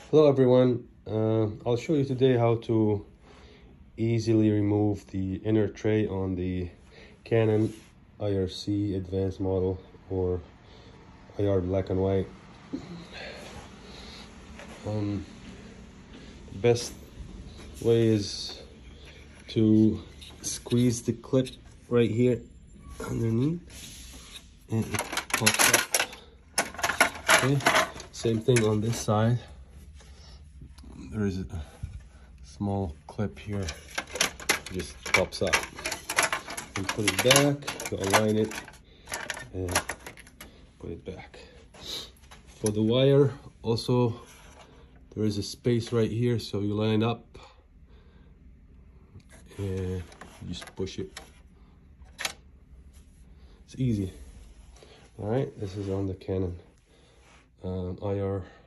Hello everyone, I'll show you today how to easily remove the inner tray on the Canon IRC advanced model or IR black and white. The best way is to squeeze the clip right here underneath and it pops up. Okay, same thing on this side. There is a small clip here, just pops up. And put it back, align it, and put it back. For the wire, also there is a space right here, so you line up and you just push it. It's easy. All right, this is on the Canon IR